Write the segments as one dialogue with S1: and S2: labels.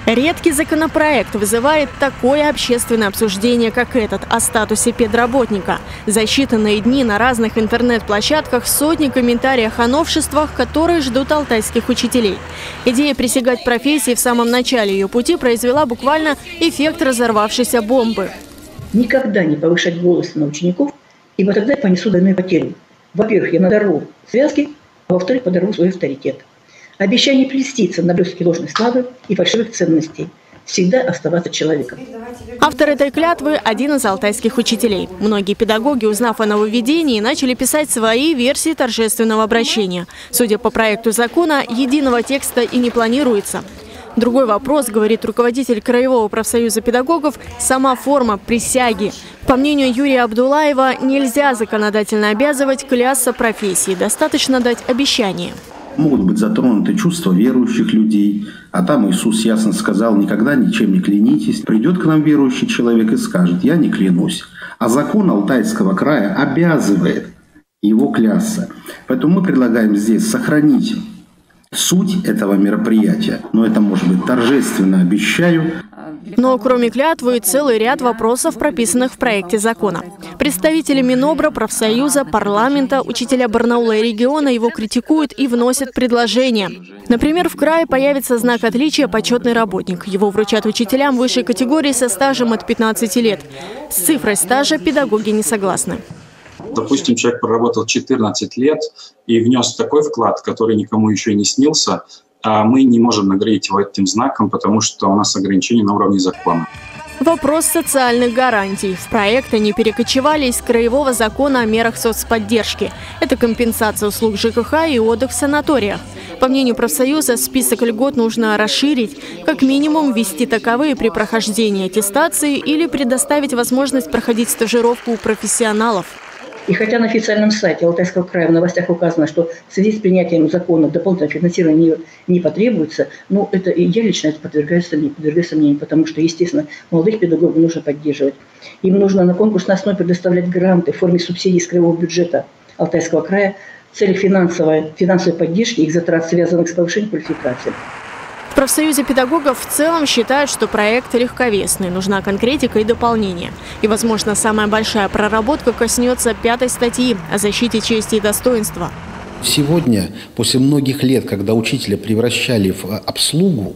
S1: Редкий законопроект вызывает такое общественное обсуждение, как этот, о статусе педработника. За считанные дни на разных интернет-площадках сотни комментариев о новшествах, которые ждут алтайских учителей. Идея присягать профессии в самом начале ее пути произвела буквально эффект разорвавшейся бомбы.
S2: Никогда не повышать голос на учеников, ибо тогда я понесу двойную потерю. Во-первых, я надорву связки, а во-вторых, подорву свой авторитет. Обещание плеститься на блестке ложной славы и фальшивых ценностей. Всегда оставаться человеком.
S1: Автор этой клятвы – один из алтайских учителей. Многие педагоги, узнав о нововведении, начали писать свои версии торжественного обращения. Судя по проекту закона, единого текста и не планируется. Другой вопрос, говорит руководитель Краевого профсоюза педагогов, сама форма присяги. По мнению Юрия Абдулаева, нельзя законодательно обязывать клясться профессии, достаточно дать обещание.
S3: Могут быть затронуты чувства верующих людей. А там Иисус ясно сказал: никогда ничем не клянитесь. Придет к нам верующий человек и скажет: я не клянусь. А закон Алтайского края обязывает его клясться. Поэтому мы предлагаем здесь сохранить суть этого мероприятия. Но это может быть торжественно, обещаю.
S1: Но кроме клятвы целый ряд вопросов, прописанных в проекте закона. Представители Минобра, профсоюза, парламента, учителя Барнаула и региона его критикуют и вносят предложения. Например, в крае появится знак отличия «почетный работник». Его вручат учителям высшей категории со стажем от 15 лет. С цифрой стажа педагоги не согласны.
S4: Допустим, человек проработал 14 лет и внес такой вклад, который никому еще не снился. А мы не можем наградить его этим знаком, потому что у нас ограничения на уровне закона.
S1: Вопрос социальных гарантий. В проект они перекочевали из Краевого закона о мерах соцподдержки. Это компенсация услуг ЖКХ и отдых в санаториях. По мнению профсоюза, список льгот нужно расширить, как минимум ввести таковые при прохождении аттестации или предоставить возможность проходить стажировку у профессионалов.
S2: И хотя на официальном сайте Алтайского края в новостях указано, что в связи с принятием закона дополнительное финансирование не потребуется, но я лично это подвергаю сомнению, потому что, естественно, молодых педагогов нужно поддерживать. Им нужно на конкурсной основе предоставлять гранты в форме субсидий из краевого бюджета Алтайского края в целях финансовой поддержки их затрат, связанных с повышением квалификации.
S1: В профсоюзе педагогов в целом считают, что проект легковесный, нужна конкретика и дополнение. И, возможно, самая большая проработка коснется 5-й статьи о защите чести и достоинства.
S5: Сегодня, после многих лет, когда учителя превращали в обслугу,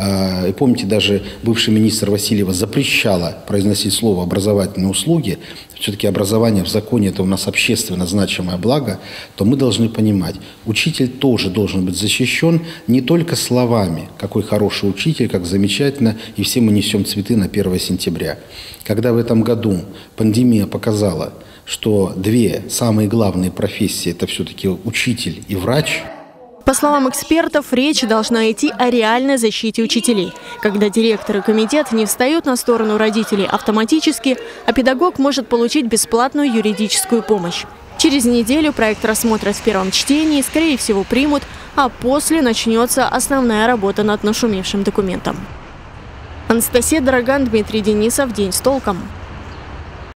S5: и помните, даже бывший министр Васильева запрещала произносить слово «образовательные услуги», все-таки образование в законе – это у нас общественно значимое благо, то мы должны понимать, учитель тоже должен быть защищен не только словами, какой хороший учитель, как замечательно, и все мы несем цветы на 1 сентября. Когда в этом году пандемия показала, что две самые главные профессии – это все-таки учитель и врач.
S1: По словам экспертов, речь должна идти о реальной защите учителей. Когда директор и комитет не встают на сторону родителей автоматически, а педагог может получить бесплатную юридическую помощь. Через неделю проект рассмотрят в первом чтении, скорее всего примут, а после начнется основная работа над нашумевшим документом. Анастасия Дороган, Дмитрий Денисов. День с толком.